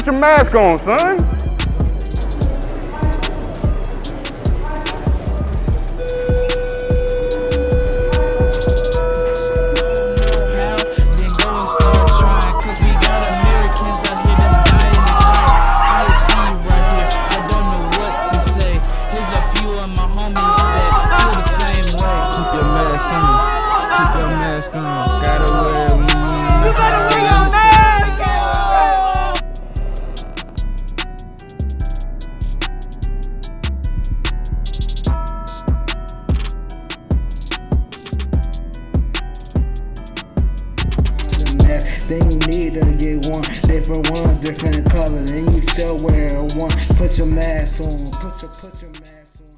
Put your mask on, son. Then you need to get one, different color. Then you still wear one. Put your mask on. Put your mask on.